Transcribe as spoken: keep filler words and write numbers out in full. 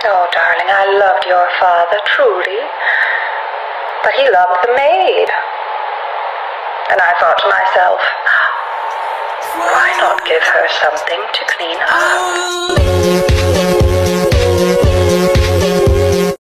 Oh, darling, I loved your father, truly. But he loved the maid. And I thought to myself, why not give her something to clean up?